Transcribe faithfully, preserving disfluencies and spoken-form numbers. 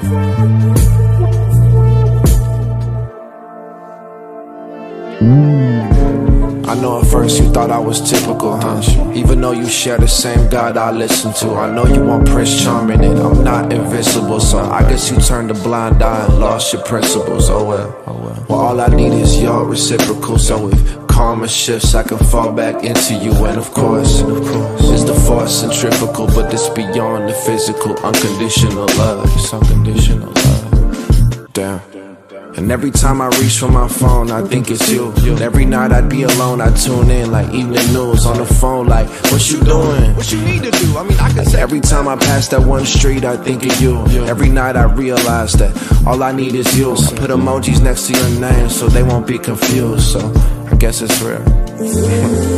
I know at first you thought I was typical, huh? Even though you share the same God I listen to. I know you want Prince Charming and I'm not invincible, so I guess you turned a blind eye and lost your principles. Oh well, oh well. Well, all I need is your reciprocal, so if karma shifts I can fall back into you. And of course, and of course, it's the force centrifugal, but it's beyond the physical. Unconditional love, it's unconditional love. Damn. And every time I reach for my phone, I think it's you. And every night I'd be alone, I tune in like evening news on the phone, like, what you doing? What you need to do? I mean, I can say. Every time I pass that one street, I think of you. Every night I realize that all I need is you. I put emojis next to your name so they won't be confused. So I guess it's real.